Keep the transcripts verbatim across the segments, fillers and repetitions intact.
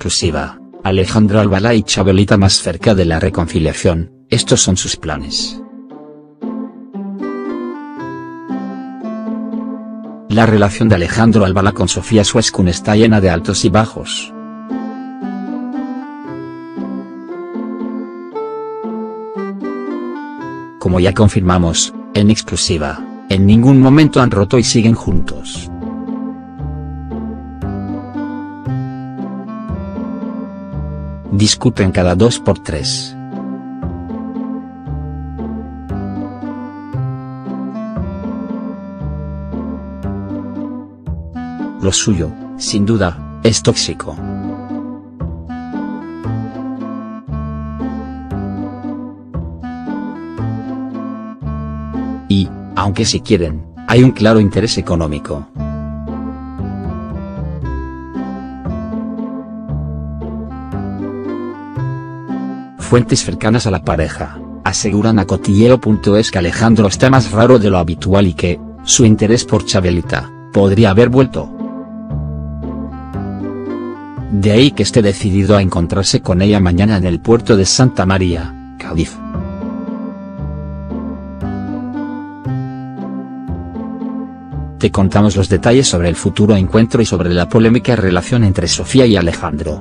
exclusiva, Alejandro Albalá y Chabelita más cerca de la reconciliación, estos son sus planes. La relación de Alejandro Albalá con Sofía Suescun está llena de altos y bajos. Como ya confirmamos, en exclusiva, en ningún momento han roto y siguen juntos. Discuten cada dos por tres. Lo suyo, sin duda, es tóxico. Y, aunque si quieren, hay un claro interés económico. Fuentes cercanas a la pareja, aseguran a Cotilleo punto es que Alejandro está más raro de lo habitual y que, su interés por Chabelita, podría haber vuelto. De ahí que esté decidido a encontrarse con ella mañana en el puerto de Santa María, Cádiz. Te contamos los detalles sobre el futuro encuentro y sobre la polémica relación entre Sofía y Alejandro.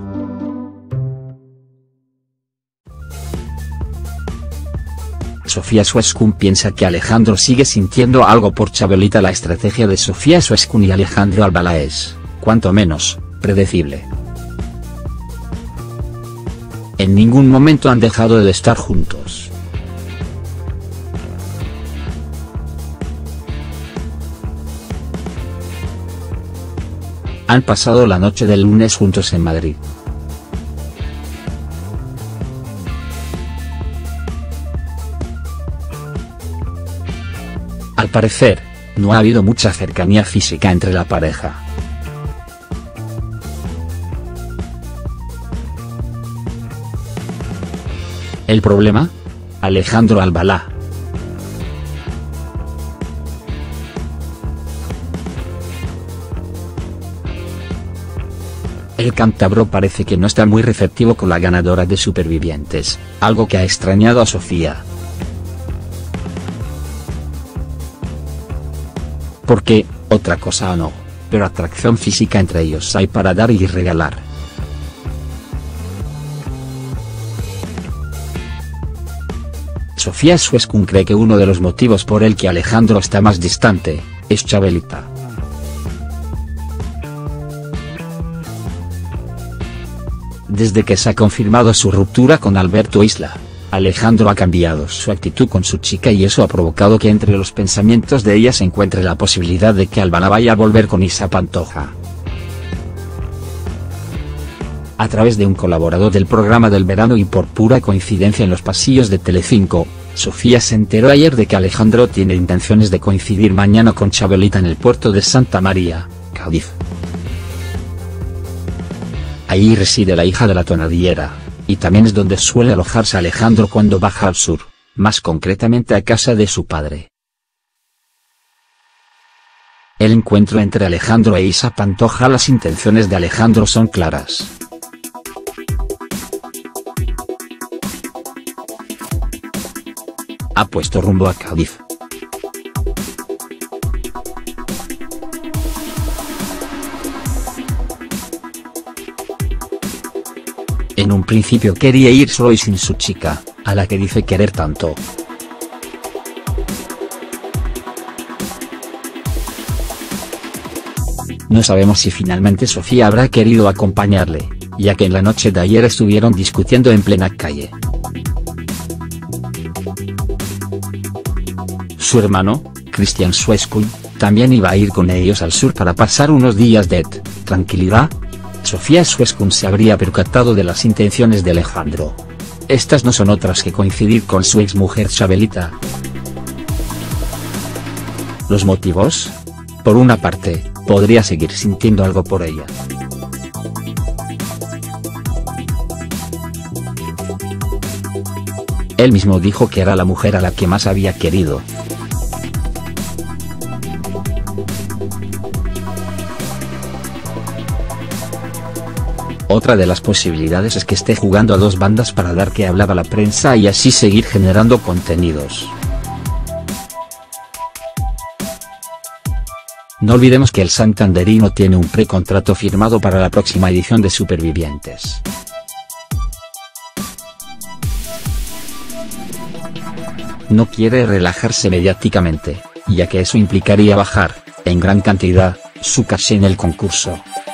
Sofía Suescun piensa que Alejandro sigue sintiendo algo por Chabelita. La estrategia de Sofía Suescun y Alejandro Albalá es, cuanto menos, predecible. En ningún momento han dejado de estar juntos. Han pasado la noche del lunes juntos en Madrid. Al parecer, no ha habido mucha cercanía física entre la pareja. ¿El problema? Alejandro Albalá. El cántabro parece que no está muy receptivo con la ganadora de Supervivientes, algo que ha extrañado a Sofía. Porque, otra cosa o no, pero atracción física entre ellos hay para dar y regalar. Sofía Suescun cree que uno de los motivos por el que Alejandro está más distante, es Chabelita. Desde que se ha confirmado su ruptura con Alberto Isla, Alejandro ha cambiado su actitud con su chica y eso ha provocado que entre los pensamientos de ella se encuentre la posibilidad de que Albalá vaya a volver con Isa Pantoja. A través de un colaborador del programa del verano y por pura coincidencia en los pasillos de Telecinco, Sofía se enteró ayer de que Alejandro tiene intenciones de coincidir mañana con Chabelita en el puerto de Santa María, Cádiz. Ahí reside la hija de la tonadillera, y también es donde suele alojarse Alejandro cuando baja al sur, más concretamente a casa de su padre. El encuentro entre Alejandro e Isa Pantoja. Las intenciones de Alejandro son claras. Ha puesto rumbo a Cádiz. En un principio quería ir solo y sin su chica, a la que dice querer tanto. No sabemos si finalmente Sofía habrá querido acompañarle, ya que en la noche de ayer estuvieron discutiendo en plena calle. Su hermano, Cristian Suescun, también iba a ir con ellos al sur para pasar unos días de tranquilidad. Sofía Suescun se habría percatado de las intenciones de Alejandro. Estas no son otras que coincidir con su exmujer Chabelita. ¿Los motivos? Por una parte, podría seguir sintiendo algo por ella. Él mismo dijo que era la mujer a la que más había querido. Otra de las posibilidades es que esté jugando a dos bandas para dar que hablar a la prensa y así seguir generando contenidos. No olvidemos que el santanderino tiene un precontrato firmado para la próxima edición de Supervivientes. No quiere relajarse mediáticamente, ya que eso implicaría bajar, en gran cantidad, su caché en el concurso.